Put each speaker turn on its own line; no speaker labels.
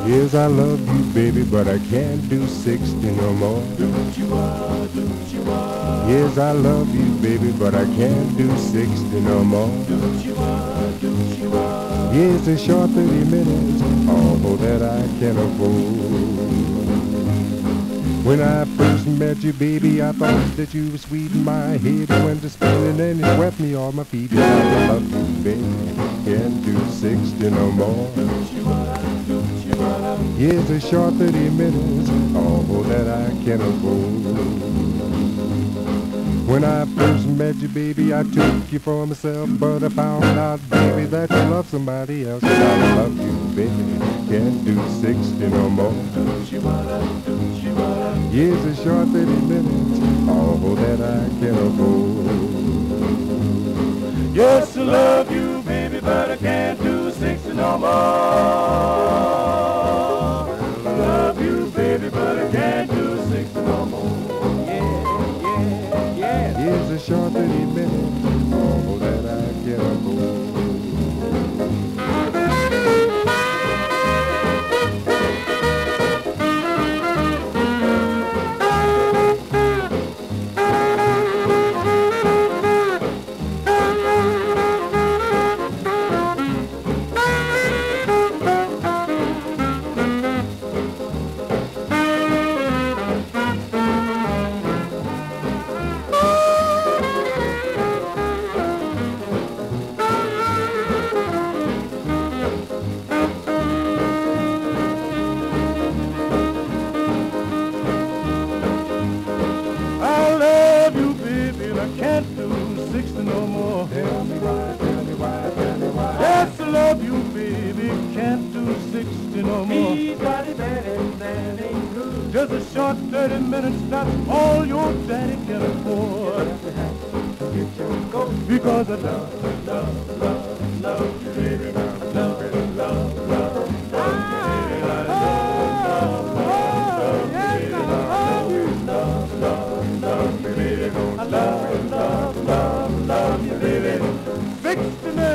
Yes, I love you, baby, but I can't do 60 no more. Yes, I love you, baby, but I can't do 60 no more. Yes, a short 30 minutes, all that I can afford. When I first met you, baby, I thought that you were sweet in my head. Went to spinning and it swept me off my feet. Yes, I love you, baby, can't do 60 no more. Here's a short 30 minutes, all that I can afford. When I first met you, baby, I took you for myself, but I found out, baby, that you love somebody else. And I love you, baby, can't do 60 no more. Here's a short 30 minutes, all that I can afford.
Yes, I love you, baby, but I can't do 60 no more. Love you, baby, but I can't do 60 no more.
Here's a short 30 minutes, all that I can afford.
I can't do 60 no more.
Tell me why, tell me why, tell me why.
Yes, I love you, baby, can't do 60 no more.
He's got it bad and that ain't good.
Just a short 30 minutes, that's all your daddy can afford. Because I love you, baby, love, love, love, love. Love, love, love you, baby. 60 minutes.